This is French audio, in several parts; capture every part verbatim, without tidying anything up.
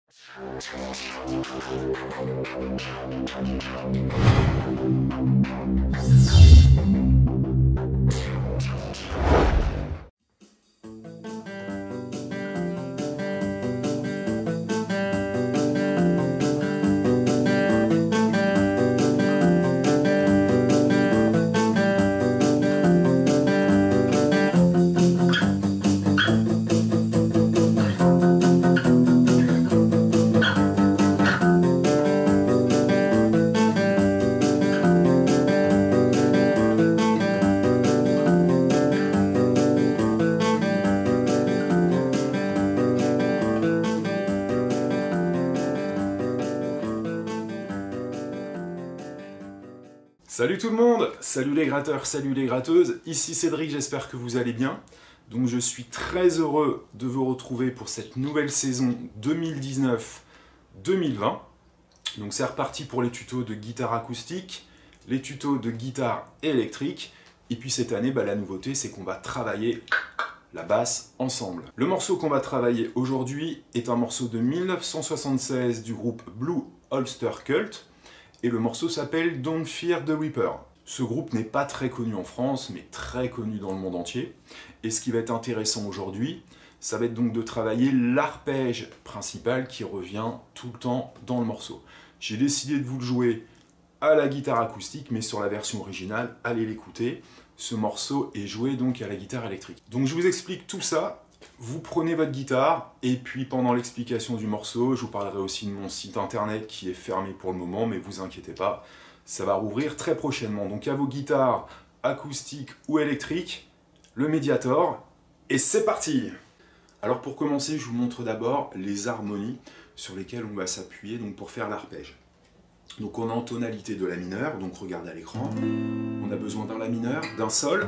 Salut tout le monde, salut les gratteurs, salut les gratteuses, ici Cédric, j'espère que vous allez bien. Donc je suis très heureux de vous retrouver pour cette nouvelle saison deux mille dix-neuf deux mille vingt. Donc c'est reparti pour les tutos de guitare acoustique, les tutos de guitare électrique, et puis cette année, bah, la nouveauté c'est qu'on va travailler la basse ensemble. Le morceau qu'on va travailler aujourd'hui est un morceau de mille neuf cent soixante-seize du groupe Blue Oyster Cult, et le morceau s'appelle Don't Fear the Reaper. Ce groupe n'est pas très connu en France, mais très connu dans le monde entier. Et ce qui va être intéressant aujourd'hui, ça va être donc de travailler l'arpège principal qui revient tout le temps dans le morceau. J'ai décidé de vous le jouer à la guitare acoustique, mais sur la version originale, allez l'écouter. Ce morceau est joué donc à la guitare électrique. Donc je vous explique tout ça. Vous prenez votre guitare, et puis pendant l'explication du morceau, je vous parlerai aussi de mon site internet qui est fermé pour le moment, mais vous inquiétez pas, ça va rouvrir très prochainement. Donc à vos guitares acoustiques ou électriques, le Mediator, et c'est parti! Alors pour commencer, je vous montre d'abord les harmonies sur lesquelles on va s'appuyer donc pour faire l'arpège. Donc on est en tonalité de la mineur, donc regardez à l'écran, on a besoin d'un la mineur, d'un sol,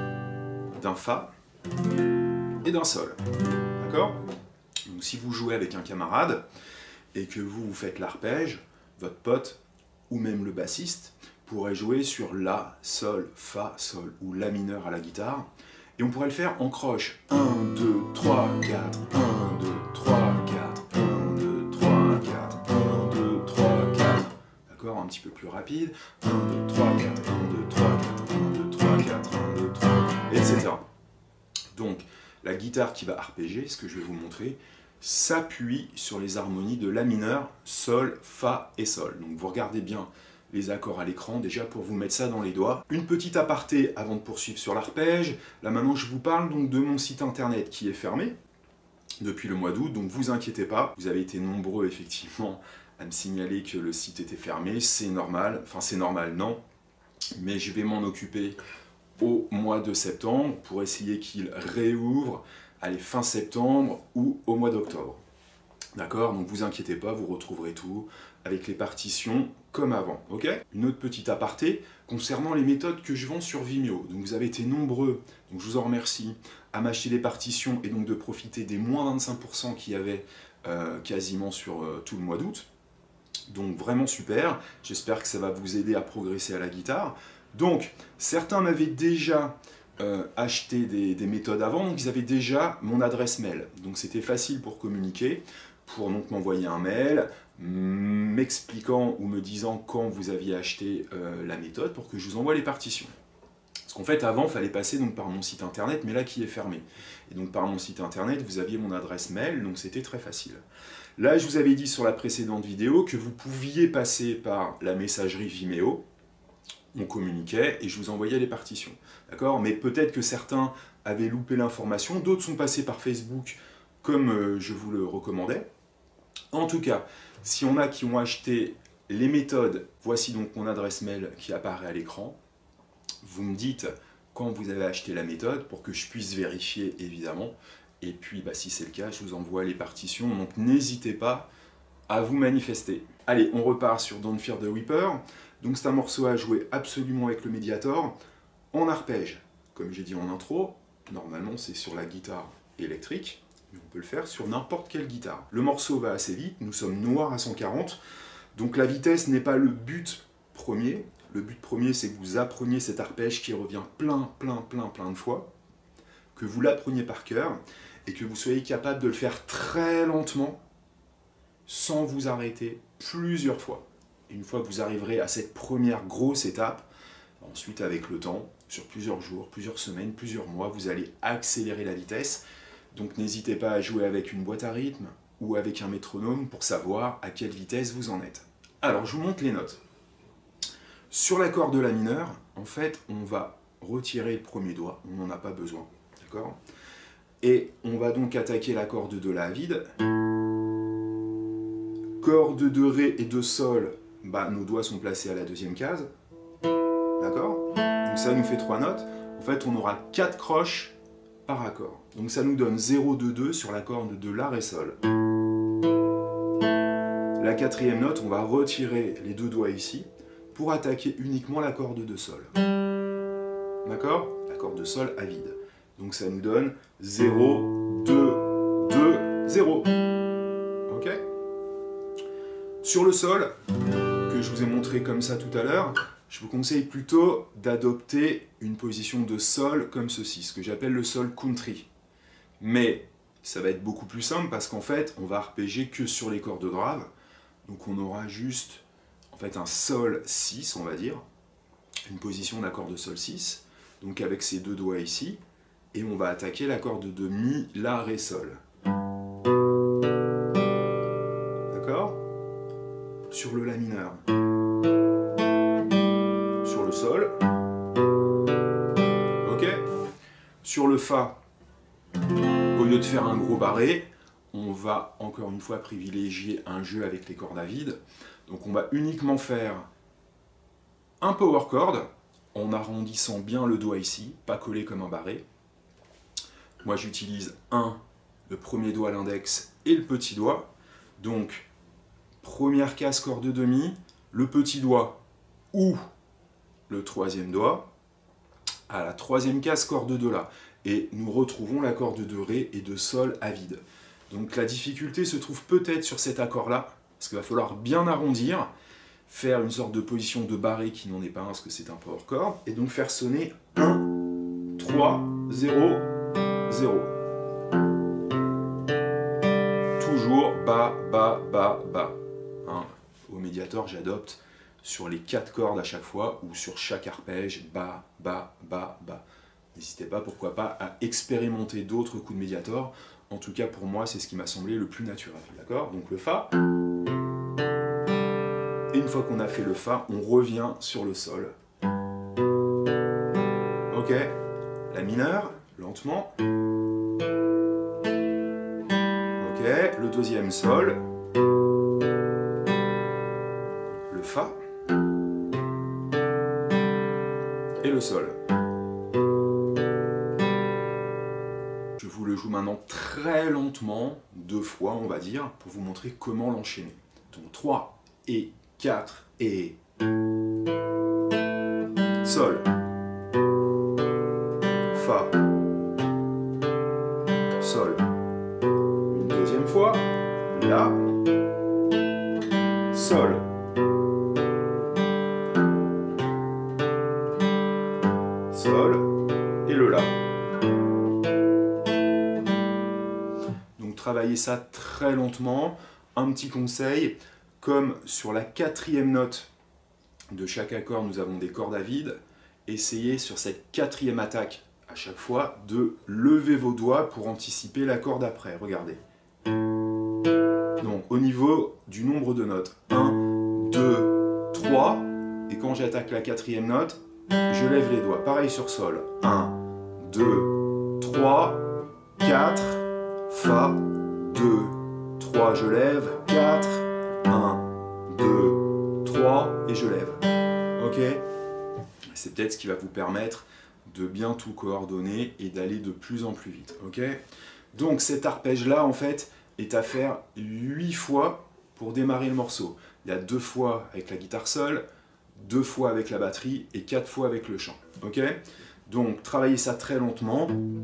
d'un fa, et d'un sol, d'accord? Donc si vous jouez avec un camarade et que vous, vous faites l'arpège, votre pote ou même le bassiste pourrait jouer sur la, sol, fa, sol ou la mineur à la guitare, et on pourrait le faire en croche. un, deux, trois, quatre, un, deux, trois, quatre, un, deux, trois, quatre, un, deux, trois, quatre, d'accord? Un petit peu plus rapide, un, deux, trois, quatre, un, deux, trois, quatre, un, deux, trois, quatre, un, deux, trois, et cetera. Donc, la guitare qui va arpéger, ce que je vais vous montrer, s'appuie sur les harmonies de la mineur, sol, fa et sol. Donc vous regardez bien les accords à l'écran, déjà pour vous mettre ça dans les doigts. Une petite aparté avant de poursuivre sur l'arpège. Là maintenant je vous parle donc de mon site internet qui est fermé depuis le mois d'août, donc vous inquiétez pas. Vous avez été nombreux effectivement à me signaler que le site était fermé, c'est normal, enfin c'est normal non, mais je vais m'en occuper au mois de septembre pour essayer qu'il réouvre à les fin septembre ou au mois d'octobre. D'accord? Donc vous inquiétez pas, vous retrouverez tout avec les partitions comme avant. Ok? Une autre petite aparté concernant les méthodes que je vends sur Vimeo. Donc vous avez été nombreux, donc je vous en remercie, à m'acheter les partitions et donc de profiter des moins vingt-cinq pour cent qu'il y avait euh, quasiment sur euh, tout le mois d'août. Donc vraiment super, j'espère que ça va vous aider à progresser à la guitare. Donc, certains m'avaient déjà euh, acheté des, des méthodes avant, donc ils avaient déjà mon adresse mail. Donc c'était facile pour communiquer, pour donc m'envoyer un mail, m'expliquant ou me disant quand vous aviez acheté euh, la méthode pour que je vous envoie les partitions. Parce qu'en fait, avant, il fallait passer donc par mon site internet, mais là qui est fermé. Et donc par mon site internet, vous aviez mon adresse mail, donc c'était très facile. Là, je vous avais dit sur la précédente vidéo que vous pouviez passer par la messagerie Vimeo. On communiquait et je vous envoyais les partitions. D'accord? Mais peut-être que certains avaient loupé l'information, d'autres sont passés par Facebook comme euh, je vous le recommandais. En tout cas, si on a qui ont acheté les méthodes, voici donc mon adresse mail qui apparaît à l'écran. Vous me dites quand vous avez acheté la méthode pour que je puisse vérifier évidemment. Et puis bah, si c'est le cas, je vous envoie les partitions. Donc n'hésitez pas à vous manifester. Allez, on repart sur Don't Fear the Reaper. Donc c'est un morceau à jouer absolument avec le Mediator en arpège. Comme j'ai dit en intro, normalement c'est sur la guitare électrique, mais on peut le faire sur n'importe quelle guitare. Le morceau va assez vite, nous sommes noirs à cent quarante, donc la vitesse n'est pas le but premier. Le but premier c'est que vous appreniez cet arpège qui revient plein, plein, plein, plein de fois, que vous l'appreniez par cœur, et que vous soyez capable de le faire très lentement, sans vous arrêter plusieurs fois. Et une fois que vous arriverez à cette première grosse étape, ensuite avec le temps, sur plusieurs jours, plusieurs semaines, plusieurs mois, vous allez accélérer la vitesse. Donc n'hésitez pas à jouer avec une boîte à rythme ou avec un métronome pour savoir à quelle vitesse vous en êtes. Alors je vous montre les notes. Sur l'accord de la mineure, en fait, on va retirer le premier doigt, on n'en a pas besoin, d'accord? Et on va donc attaquer la corde de la vide. Corde de ré et de sol, bah, nos doigts sont placés à la deuxième case, d'accord? Donc ça nous fait trois notes. En fait, on aura quatre croches par accord. Donc ça nous donne zéro, deux, deux sur la corde de la, ré, sol. La quatrième note, on va retirer les deux doigts ici pour attaquer uniquement la corde de sol. D'accord? La corde de sol à vide. Donc ça nous donne zéro, deux, deux, zéro. Ok? Sur le sol, que je vous ai montré comme ça tout à l'heure, je vous conseille plutôt d'adopter une position de sol comme ceci, ce que j'appelle le sol country. Mais ça va être beaucoup plus simple parce qu'en fait, on va arpéger que sur les cordes graves. Donc on aura juste en fait un sol six, on va dire, une position d'accord de sol six, donc avec ces deux doigts ici, et on va attaquer la corde de mi, la, ré, sol. D'accord? Sur le la mineur. Sur le sol. Ok? Sur le fa, au lieu de faire un gros barré, on va encore une fois privilégier un jeu avec les cordes à vide. Donc on va uniquement faire un power chord en arrondissant bien le doigt ici, pas collé comme un barré. Moi j'utilise un, le premier doigt, l'index et le petit doigt. Donc première case corde de mi, le petit doigt ou le troisième doigt à la troisième case corde de la. Et nous retrouvons la corde de ré et de sol à vide. Donc la difficulté se trouve peut-être sur cet accord-là, parce qu'il va falloir bien arrondir, faire une sorte de position de barré qui n'en est pas un, parce que c'est un power chord, et donc faire sonner un, trois, zéro, zéro. Toujours bas, bas, bas, bas. Hein, au Mediator, j'adopte sur les quatre cordes à chaque fois, ou sur chaque arpège, bas, bas, bas, bas. N'hésitez pas, pourquoi pas, à expérimenter d'autres coups de Mediator. En tout cas, pour moi, c'est ce qui m'a semblé le plus naturel. D'accord? Donc le fa. Et une fois qu'on a fait le fa, on revient sur le sol. Ok? La mineure, lentement. Ok? Le deuxième sol. Le fa. Et le sol. Je vous le joue maintenant très lentement, deux fois on va dire, pour vous montrer comment l'enchaîner. Donc trois et quatre et sol, fa, sol. Une deuxième fois, la, sol. Sol et le la. Travailler ça très lentement. Un petit conseil, comme sur la quatrième note de chaque accord, nous avons des cordes à vide, essayez sur cette quatrième attaque à chaque fois de lever vos doigts pour anticiper l'accord d'après. Regardez. Donc au niveau du nombre de notes, un, deux, trois, et quand j'attaque la quatrième note, je lève les doigts. Pareil sur sol. un, deux, trois, quatre, fa, deux, trois, je lève, quatre, un, deux, trois, et je lève. Ok? C'est peut-être ce qui va vous permettre de bien tout coordonner et d'aller de plus en plus vite. Ok? Donc cet arpège-là, en fait, est à faire huit fois pour démarrer le morceau. Il y a deux fois avec la guitare seule, deux fois avec la batterie et quatre fois avec le chant. Ok? Donc travaillez ça très lentement.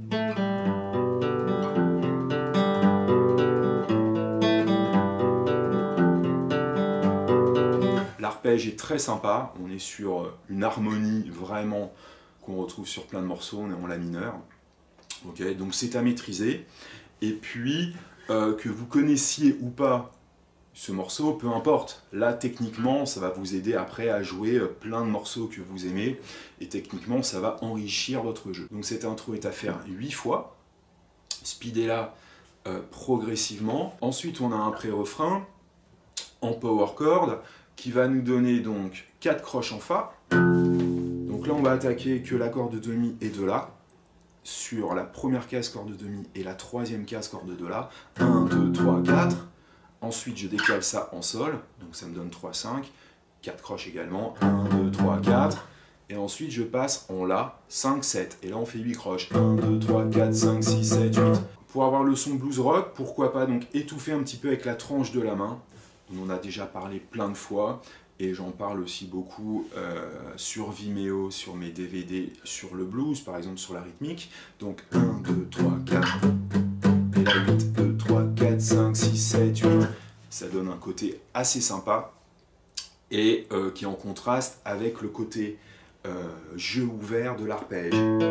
L'arpège est très sympa, on est sur une harmonie vraiment qu'on retrouve sur plein de morceaux, on est en la mineur. Okay, donc c'est à maîtriser. Et puis, euh, que vous connaissiez ou pas ce morceau, peu importe. Là, techniquement, ça va vous aider après à jouer plein de morceaux que vous aimez, et techniquement, ça va enrichir votre jeu. Donc cette intro est à faire huit fois, speedez-la euh, progressivement. Ensuite, on a un pré-refrain en power chord, qui va nous donner donc quatre croches en Fa. Donc là, on va attaquer que l'accord de demi et de La, sur la première case corde de demi et la troisième case corde de La. un, deux, trois, quatre. Ensuite, je décale ça en Sol, donc ça me donne trois, cinq. quatre croches également, un, deux, trois, quatre. Et ensuite, je passe en La, cinq, sept. Et là, on fait huit croches. un, deux, trois, quatre, cinq, six, sept, huit. Pour avoir le son blues rock, pourquoi pas donc étouffer un petit peu avec la tranche de la main. On en a déjà parlé plein de fois. Et j'en parle aussi beaucoup euh, sur Vimeo, sur mes D V D, sur le blues, par exemple sur la rythmique. Donc un, deux, trois, quatre. Et là, huit, deux, trois, quatre, cinq, six, sept, huit. Ça donne un côté assez sympa. Et euh, qui est en contraste avec le côté euh, jeu ouvert de l'arpège.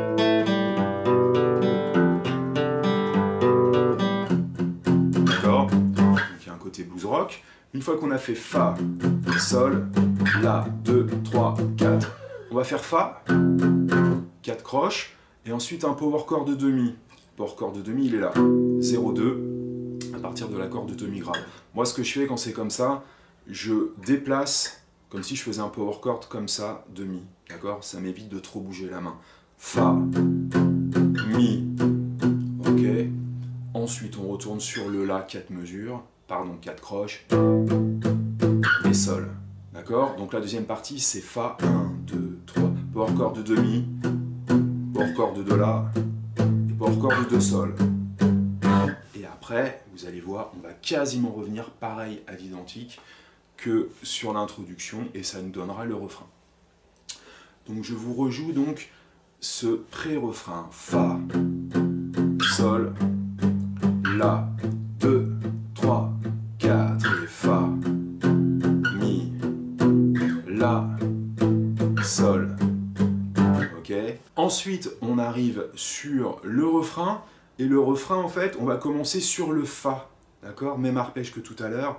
D'accord? Donc il y a un côté blues rock. Une fois qu'on a fait Fa, Sol, La, deux, trois, quatre, on va faire Fa, quatre croches, et ensuite un power chord de demi. Le power chord de demi, il est là, zéro, deux, à partir de l'accord de demi grave. Moi, ce que je fais quand c'est comme ça, je déplace, comme si je faisais un power chord comme ça, demi, d'accord? Ça m'évite de trop bouger la main. Fa, Mi, ok. Ensuite, on retourne sur le La, quatre mesures. Pardon, quatre croches, et Sol, d'accord? Donc la deuxième partie, c'est Fa, un, deux, trois, power chord de demi, power chord de La, et power chord de Sol. Et après, vous allez voir, on va quasiment revenir pareil à l'identique que sur l'introduction, et ça nous donnera le refrain. Donc je vous rejoue donc ce pré-refrain, Fa, Sol, La, deux, trois, quatre, et Fa, Mi, La, Sol. Ok. Ensuite, on arrive sur le refrain, et le refrain, en fait, on va commencer sur le Fa, d'accord? Même arpège que tout à l'heure.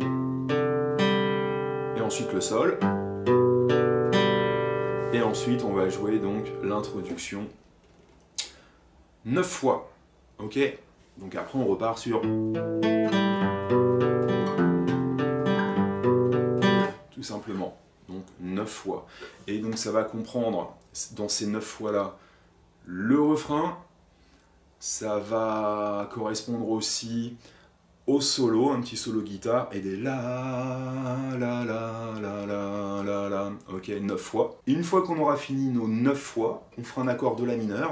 Et ensuite le Sol. Et ensuite, on va jouer donc l'introduction neuf fois. Ok? Donc après, on repart sur... Tout simplement. Donc neuf fois. Et donc ça va comprendre, dans ces neuf fois-là, le refrain. Ça va correspondre aussi au solo, un petit solo guitare, et des la, la, la, la, la, la, la. Ok, neuf fois. Et une fois qu'on aura fini nos neuf fois, on fera un accord de La mineur,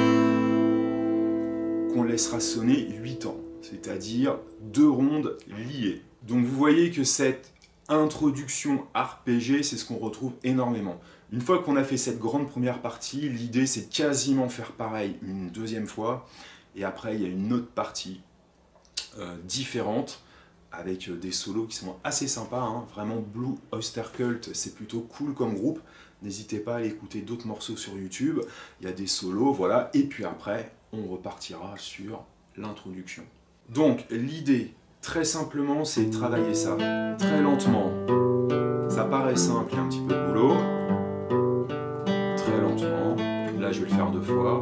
qu'on laissera sonner huit temps, c'est-à-dire deux rondes liées. Donc vous voyez que cette introduction arpégée, c'est ce qu'on retrouve énormément. Une fois qu'on a fait cette grande première partie, l'idée c'est de quasiment faire pareil une deuxième fois, et après il y a une autre partie euh, différente, avec des solos qui sont assez sympas, hein. Vraiment Blue Oyster Cult, c'est plutôt cool comme groupe. N'hésitez pas à aller écouter d'autres morceaux sur YouTube, il y a des solos, voilà, et puis après, on repartira sur l'introduction. Donc, l'idée, très simplement, c'est de travailler ça très lentement. Ça paraît simple, il y a un petit peu de boulot. Très lentement. Là, je vais le faire deux fois.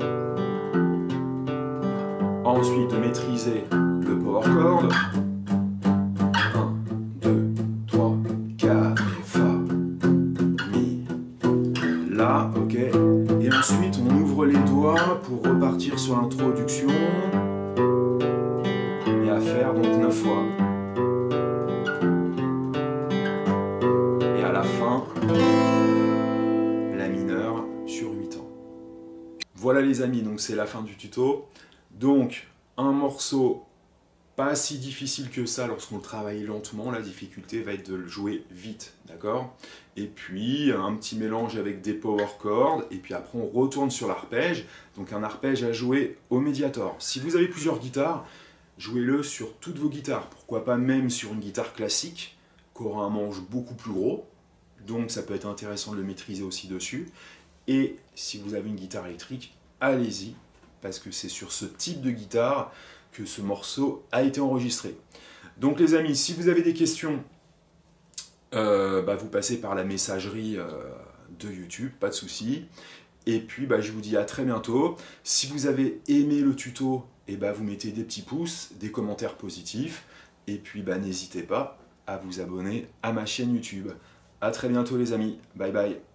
Ensuite, de maîtriser le power chord. un, deux, trois, quatre, et Fa, Mi, La, ok. Et ensuite, on ouvre les doigts pour repartir sur l'introduction et à faire donc neuf fois. Et à la fin, La mineur sur huit temps. Voilà les amis, donc c'est la fin du tuto. Donc, un morceau pas si difficile que ça lorsqu'on le travaille lentement, la difficulté va être de le jouer vite, d'accord? Et puis un petit mélange avec des power chords, et puis après on retourne sur l'arpège, donc un arpège à jouer au médiator. Si vous avez plusieurs guitares, jouez-le sur toutes vos guitares, pourquoi pas même sur une guitare classique, qui aura un manche beaucoup plus gros, donc ça peut être intéressant de le maîtriser aussi dessus. Et si vous avez une guitare électrique, allez-y, parce que c'est sur ce type de guitare que ce morceau a été enregistré. Donc les amis, si vous avez des questions, euh, bah, vous passez par la messagerie euh, de YouTube, pas de souci. Et puis bah, je vous dis à très bientôt. Si vous avez aimé le tuto, et bah, vous mettez des petits pouces, des commentaires positifs. Et puis bah, n'hésitez pas à vous abonner à ma chaîne YouTube. A très bientôt les amis. Bye bye.